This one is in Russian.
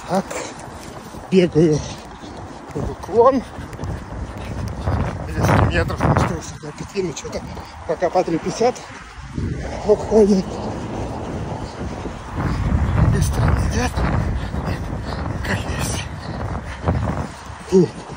Так, бегаю в уклон. 10 метров, осталось около 5, ну что-то пока по 3,50 уходит. Быстро идет, как есть.